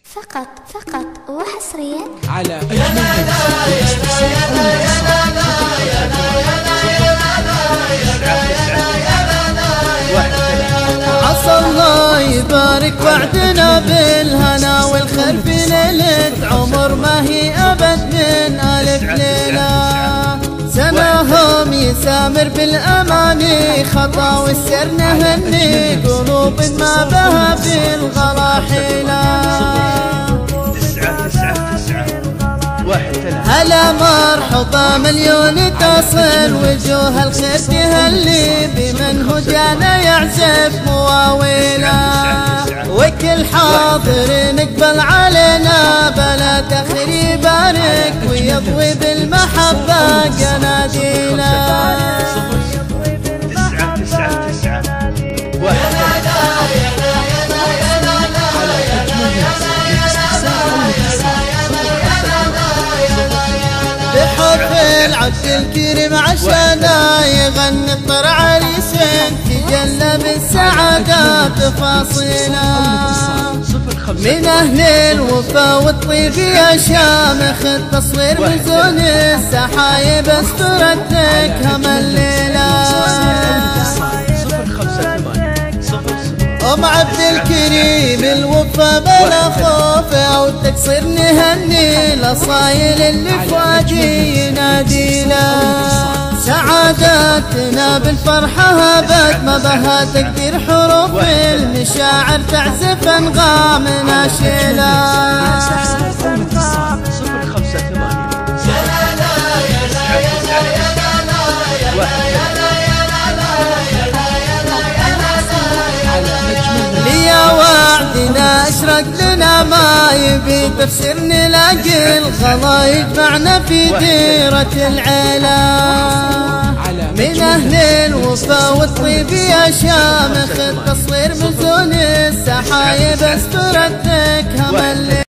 فقط وحصريا على عسى الله يبارك وعدنا بالهنا والخير في ليلة عمر ما هي أبد من ألف ليلة. سماهم يسامر بالأماني خطا والسر نهني قلوب ما بها في الغلا حيلة. هلا مرحبا مليون تصل وجوه الخير تهلي بمن هو جانا يعزف مواويله وكل حاضر نقبل علينا بلا تأخير يبارك ويضوي بالمحبة قناديله. بحب العبد الكريم عشانا يغني الطر عريسين تجلى بالسعادة تفاصيله من أهل الوفا والطيب يا شامخ التصوير من زون السحايب استردك هم الليلة. أم عبد الكريم الوفا بلا خوف أو تقصير نهني لصايل اللي فؤادي ينادينا. سعادتنا بالفرحة هبت ما بها تقدير حروف المشاعر تعزف أنغامنا شيلا. وعدنا اشرق لنا ما يبي تفسير نلاقي الغلا يجمعنا في ديرة العيلة من أهل الوفا والطيب يا شامخ التصوير من زون السحايب استردك هم الليل.